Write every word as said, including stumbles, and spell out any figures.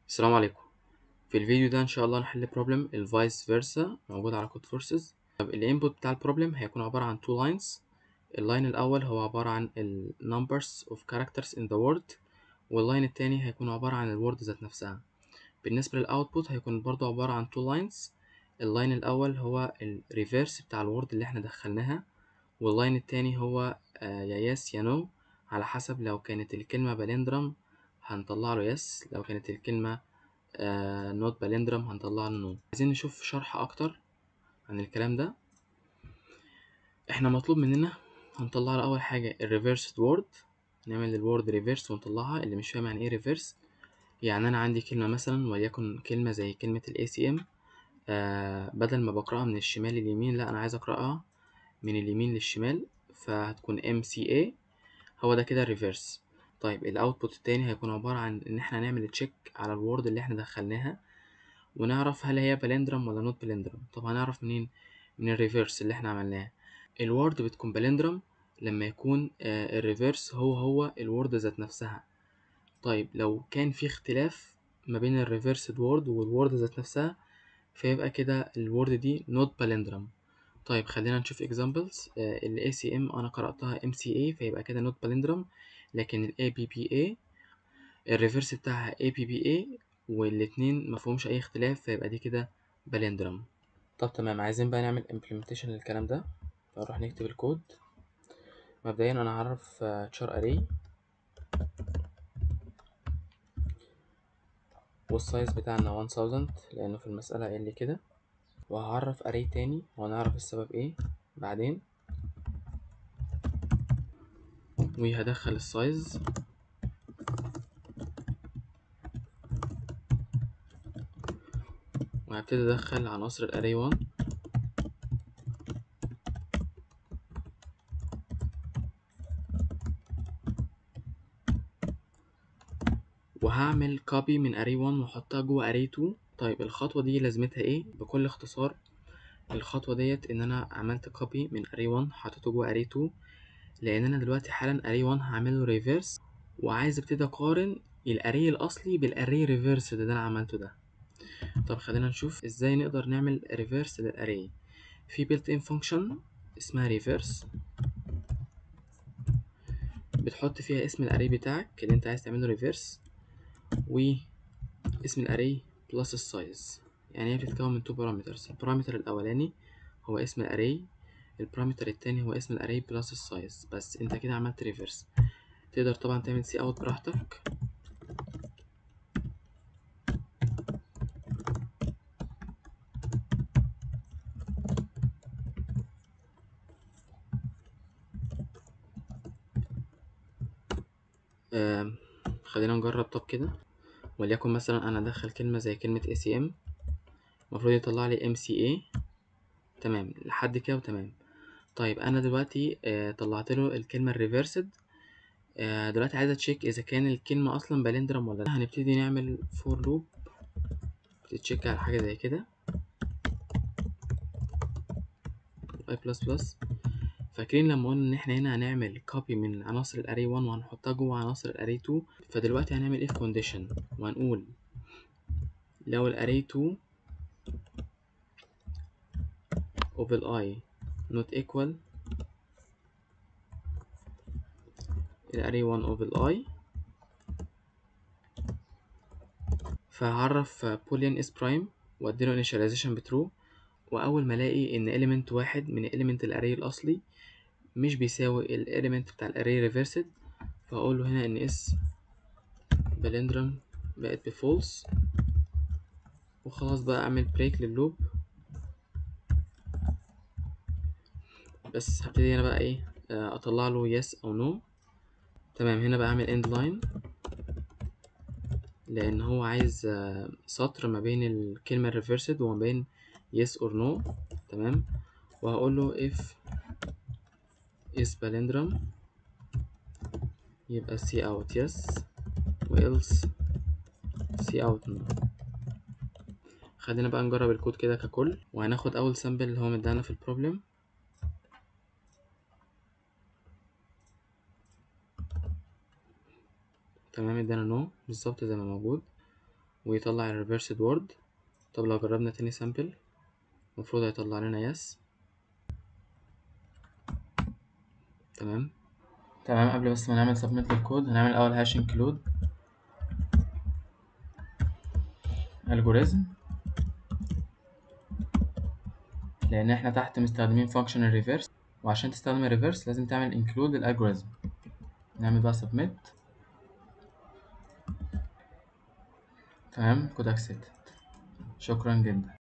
السلام عليكم. في الفيديو ده ان شاء الله نحل بروبلم الفايس فيرسا موجود على كود فورسز. طب الانبوت بتاع البروبلم هيكون عباره عن تو لاينز. اللاين الاول هو عباره عن ال numbers of characters in the word، واللاين التاني هيكون عباره عن الوورد ذات نفسها. بالنسبه للاوتبوت هيكون برضو عباره عن تو لاينز. اللاين الاول هو الريفيرس بتاع الوورد اللي احنا دخلناها، واللاين التاني هو آه يا يس يا نو، على حسب لو كانت الكلمه بالندرم هنطلع له يس، لو كانت الكلمه نوت بالندرم هنطلع له نو. عايزين نشوف شرح اكتر عن الكلام ده. احنا مطلوب مننا هنطلع له اول حاجه الريفيرس وورد، نعمل الوورد ريفيرس ونطلعها. اللي مش فاهم يعني ايه ريفيرس، يعني انا عندي كلمه مثلا وليكن كلمه زي كلمه الاي سي ام، آه بدل ما بقراها من الشمال لليمين، لا انا عايز اقراها من اليمين للشمال، فهتكون ام سي اي. هو ده كده الريفيرس. طيب الاوتبوت التاني هيكون عباره عن ان احنا نعمل تشيك على الوورد اللي احنا دخلناها ونعرف هل هي بالندرم ولا نوت بالندرم. طب هنعرف منين؟ من الريفيرس اللي احنا عملناه. الوورد بتكون بالندرم لما يكون آه الريفيرس هو هو الوورد ذات نفسها. طيب لو كان في اختلاف ما بين الريفيرس وورد والوورد ذات نفسها، فيبقى كده الوورد دي نوت بالندرم. طيب خلينا نشوف examples. آه ال إيه سي إم أنا قرأتها إم سي إيه، فيبقى كده نوت بالندرم. لكن ال إيه بي بي إيه الريفرس بتاعها إيه بي بي إيه، والاتنين مفهومش اي اختلاف، فيبقى دي كده بالندرم. طب تمام، عايزين بقى نعمل implementation للكلام ده، فنروح نكتب الكود. مبدئيا انا هعرف char array والسايز بتاعنا ألف لانه في المسألة قال لي كده، وهعرف array تاني وهنعرف السبب ايه بعدين، وهدخل السايز وهبتدي ادخل عناصر الاري واحد. وهعمل copy من array واحد واحطها جوه array اتنين. طيب الخطوة دي لازمتها ايه؟ بكل اختصار الخطوة ديت ان انا عملت copy من array واحد حطيته جوه array اتنين، لان انا دلوقتي حالا array واحد هعمل له ريفيرس، وعايز ابتدي اقارن الاري الاصلي بالاري ريفيرس ده, ده انا عملته ده. طب خلينا نشوف ازاي نقدر نعمل ريفيرس للاري. في built in function اسمها ريفيرس، بتحط فيها اسم الاري بتاعك اللي انت عايز تعمله ريفيرس، واسم الاري بلس السايز. يعني هي بتتكون من تو بارامترز. البارامتر الاولاني هو اسم الاري، البارامتر التاني هو اسم الاري بلس السايز. بس انت كده عملت ريفيرس. تقدر طبعا تعمل سي اوت براحتك. آه خلينا نجرب. طب كده وليكن مثلا انا ادخل كلمه زي كلمه إيه سي إم، المفروض يطلع لي إم سي إيه. تمام لحد كده وتمام. طيب انا دلوقتي آه طلعت له الكلمه الريفرسد. آه دلوقتي عايز اتشيك اذا كان الكلمه اصلا بالندرم ولا لا. هنبتدي نعمل فور لوب بتتشيك على حاجه زي كده اي بلس بلس. فاكرين لما قلنا ان احنا هنا هنعمل كوبي من عناصر الاري واحد وهنحطها جوه عناصر الاري اتنين؟ فدلوقتي هنعمل if condition وهنقول لو الاري اتنين of ال i not equal الاري واحد of ال i، فهعرف boolean is prime واديله initialization بترو. واول ما الاقي ان element واحد من element الاري الاصلي مش بيساوي ال element بتاع الاري reversed، فهقول له هنا ان s بالندرم بقت بفولس، وخلاص بقى اعمل بريك لللوب. بس هبتدي هنا بقى ايه اطلع له yes او no. تمام هنا بقى اعمل end line، لان هو عايز سطر ما بين الكلمة reversed وما بين yes or no. تمام وهقول له if is palindrome يبقى see out yes و else see out no. خلينا بقى نجرب الكود كده ككل، وهناخد اول سامبل اللي هو مدانا في البروبلم. تمام ادانا نو بالظبط زي ما موجود. ويطلع الريفرسد وورد. طب لو جربنا تاني سامبل المفروض هيطلع لنا يس. تمام تمام قبل بس ما نعمل سبميت للكود هنعمل الاول هاش انكلود الجوريزم، لان احنا تحت مستخدمين فانكشن الريفرس، وعشان تستخدم الريفرس لازم تعمل انكلود الالجوريزم. نعمل بقى سبميت. تمام كود اكسبتد. شكرا جدا.